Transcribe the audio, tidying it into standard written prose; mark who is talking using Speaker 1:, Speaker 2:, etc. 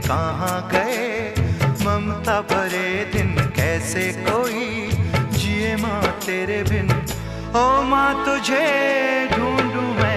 Speaker 1: कहाँ गए ममता भरे दिन, कैसे कोई जिए माँ तेरे बिन। ओ माँ तुझे ढूंढूं मैं